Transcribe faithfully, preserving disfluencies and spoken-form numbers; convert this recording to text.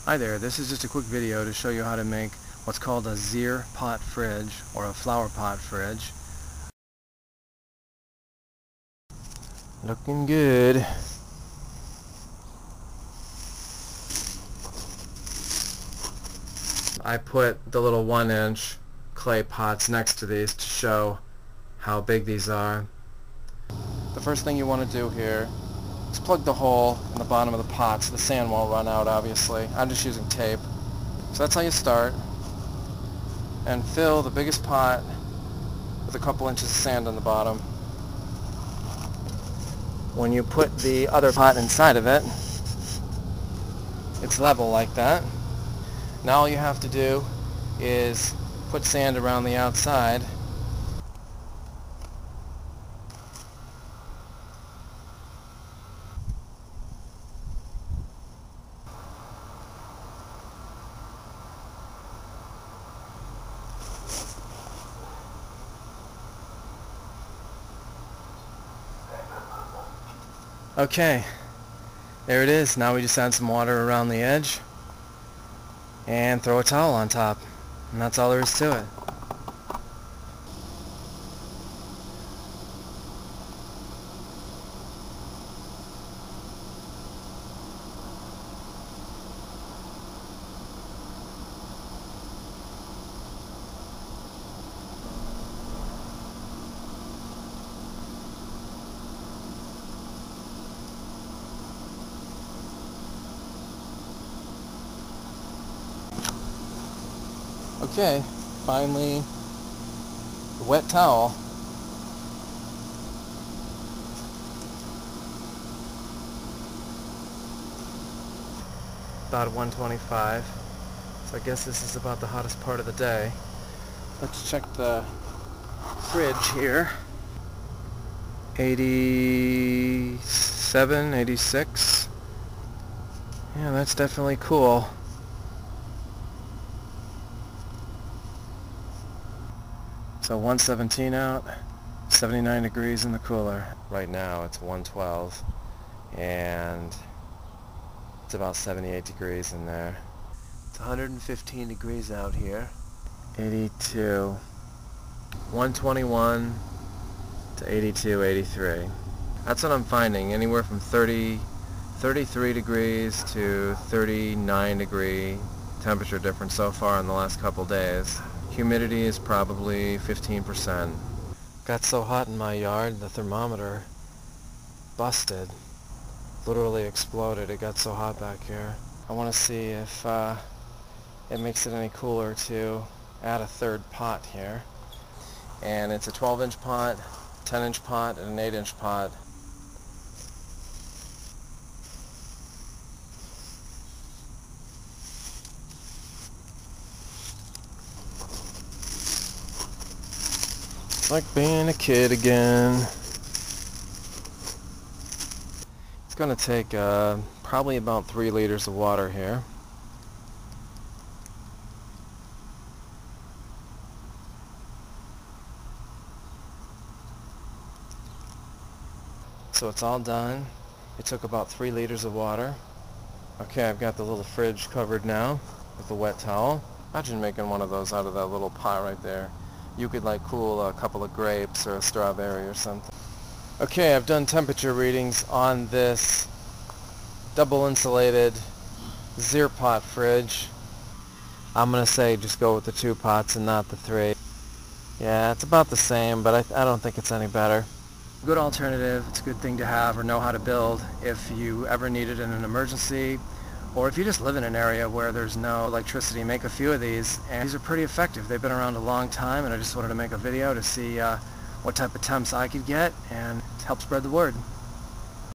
Hi there, this is just a quick video to show you how to make what's called a zeer pot fridge or a flower pot fridge. Looking good. I put the little one inch clay pots next to these to show how big these are. The first thing you want to do here is plug the hole in the bottom of the pot so the sand won't run out, obviously. I'm just using tape. So that's how you start. And fill the biggest pot with a couple inches of sand on the bottom. When you put the other pot inside of it, it's level like that. Now all you have to do is put sand around the outside. Okay, there it is. Now we just add some water around the edge and throw a towel on top, and that's all there is to it. Okay, finally, the wet towel. About one twenty-five, so I guess this is about the hottest part of the day. Let's check the fridge here. eighty-seven, eighty-six. Yeah, that's definitely cool. So one seventeen out, seventy-nine degrees in the cooler. Right now it's one twelve and it's about seventy-eight degrees in there. It's one hundred fifteen degrees out here. eighty-two. one twenty-one to eighty-two, eighty-three. That's what I'm finding, anywhere from thirty, thirty-three degrees to thirty-nine degree temperature difference so far in the last couple days. Humidity is probably fifteen percent. Got so hot in my yard, the thermometer busted. Literally exploded. It got so hot back here. I want to see if uh, it makes it any cooler to add a third pot here. And it's a twelve inch pot, ten inch pot, and an eight inch pot. Like being a kid again. It's going to take uh, probably about three liters of water here. So it's all done. It took about three liters of water. Okay, I've got the little fridge covered now with the wet towel. Imagine making one of those out of that little pot right there. You could like cool a couple of grapes or a strawberry or something. Okay, I've done temperature readings on this double insulated zeer pot fridge. I'm gonna say just go with the two pots and not the three. Yeah, it's about the same, but I, I don't think it's any better. Good alternative. It's a good thing to have or know how to build if you ever need it in an emergency, or if you just live in an area where there's no electricity. Make a few of these, and these are pretty effective. They've been around a long time, and I just wanted to make a video to see uh, what type of temps I could get and help spread the word.